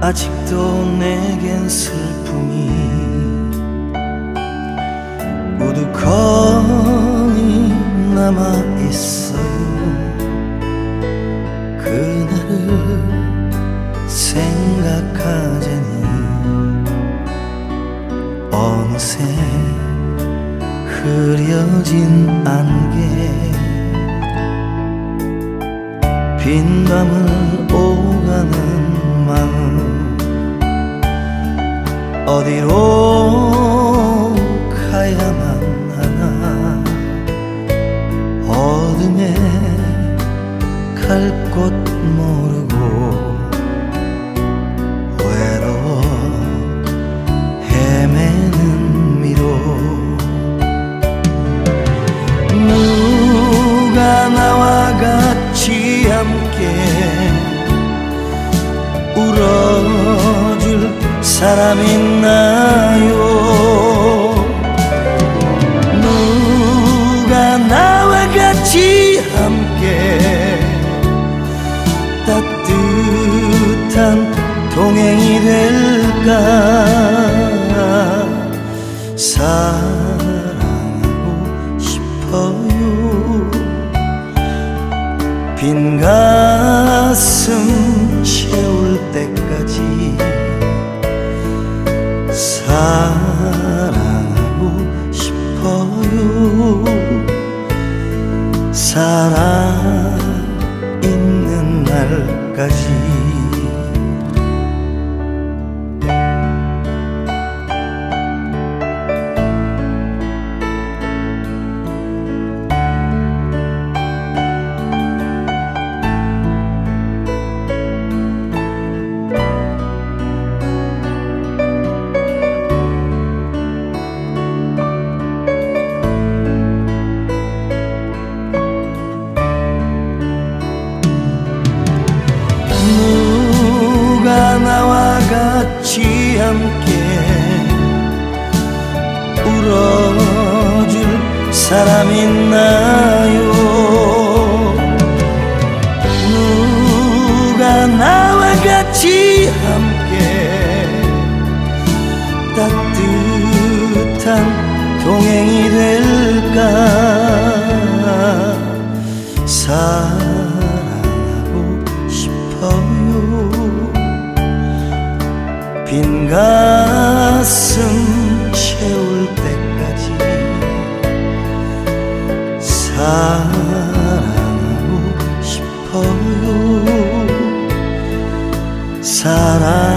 아직도 내겐 슬픔이 우두커니 남아있어요. 그날을 생각하자니 어느새 흐려진 안개 빈 밤을 오가는 마음 어디로 가야만 하나 어둠에 갈 곳 모르고 외로워 헤매는 미로 누가 나와 같이 함께 울어줄 사람 있나요? 누가 나와 같이 함께 따뜻한 동행이 될까? 사랑하고 싶어요. 빈 가슴 채울 때까지 사랑하고 싶어요. 살아있는 날까지. 누가 나와 같이 함께 울어줄 사람 있나요? 누가 나와 같이 함께 따뜻한 동행이 될까? 사랑하고 싶어요. 빈 가슴 채울 때까지 사랑하고 싶어요. 사랑